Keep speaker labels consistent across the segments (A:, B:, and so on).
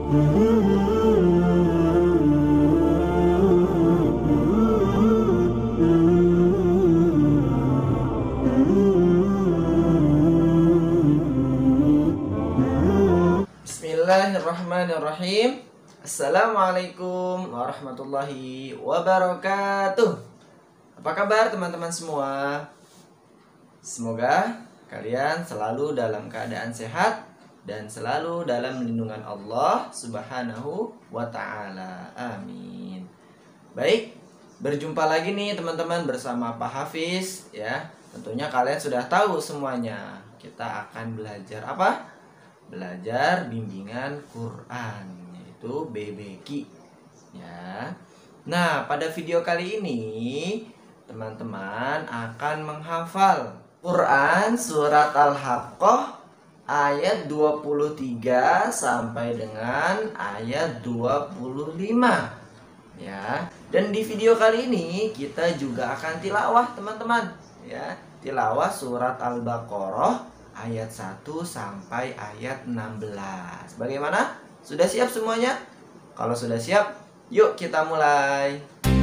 A: Bismillahirrahmanirrahim. Assalamualaikum warahmatullahi wabarakatuh. Apa kabar teman-teman semua? Semoga kalian selalu dalam keadaan sehat dan selalu dalam lindungan Allah Subhanahu wa ta'ala. Amin. Baik, berjumpa lagi nih teman-teman bersama Pak Hafiz ya. Tentunya kalian sudah tahu semuanya. Kita akan belajar apa? Belajar bimbingan Quran, yaitu BBQ ya. Nah, pada video kali ini teman-teman akan menghafal Quran surat Al-Haqqah ayat 23 sampai dengan ayat 25 ya. Dan di video kali ini kita juga akan tilawah teman-teman ya. Tilawah surat Al-Baqarah ayat 1 sampai ayat 16. Bagaimana? Sudah siap semuanya? Kalau sudah siap, yuk kita mulai.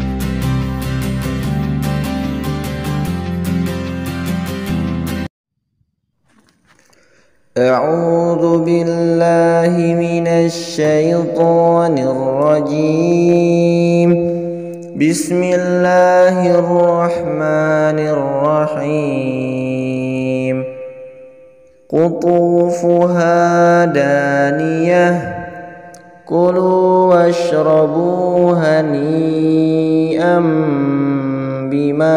A: A'udzu billahi minasy syaithanir rajim. Bismillahirrahmanirrahim. Qutufuha daniyah, kulu washrabu hani'am bima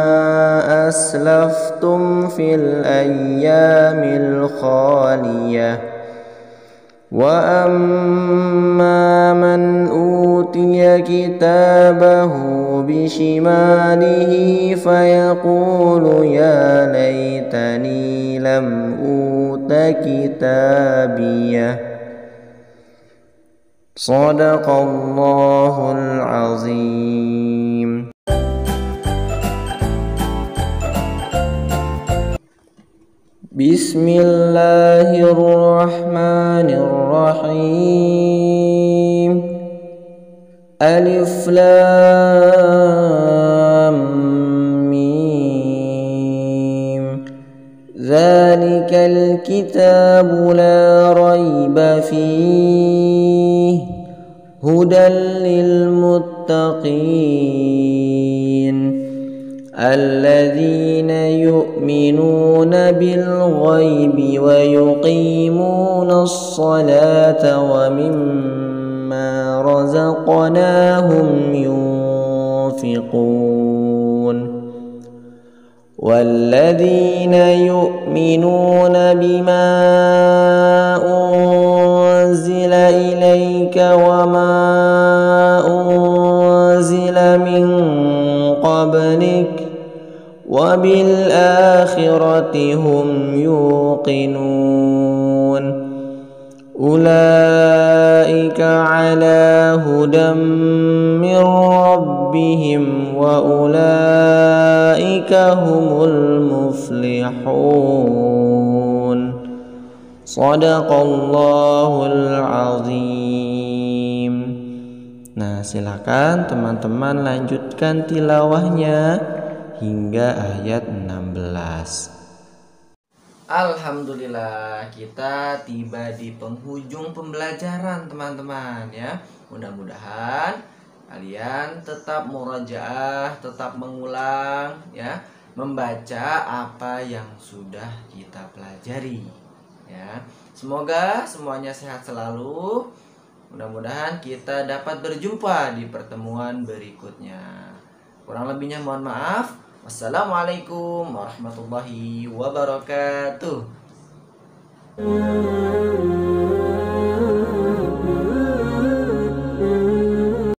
A: aslaftum fil ayyamil khaliyah. Wa amma man utiya kitabahu bishimalihi fayaqulu ya laitani lam uta kitabiyah. Shadaqallahul azim. Bismillahirrahmanirrahim. Alif lam mim. Dzalikal kitabu la raiba fihi hudan lil muttaqin. الذين يؤمنون بالغيب ويقيمون الصلاة ومما رزقناهم ينفقون والذين يؤمنون بما أنزل إليك وما أنزل من قبلك وبالآخرة هم يوقنون أولئك على هدى من ربهم وأولئك هم المفلحون صدق الله العظيم. Nah, silakan teman-teman lanjutkan tilawahnya hingga ayat 16. Alhamdulillah, kita tiba di penghujung pembelajaran teman-teman ya. Mudah-mudahan kalian tetap murajaah, tetap mengulang ya, membaca apa yang sudah kita pelajari ya. Semoga semuanya sehat selalu. Mudah-mudahan kita dapat berjumpa di pertemuan berikutnya. Kurang lebihnya mohon maaf. Wassalamualaikum warahmatullahi wabarakatuh.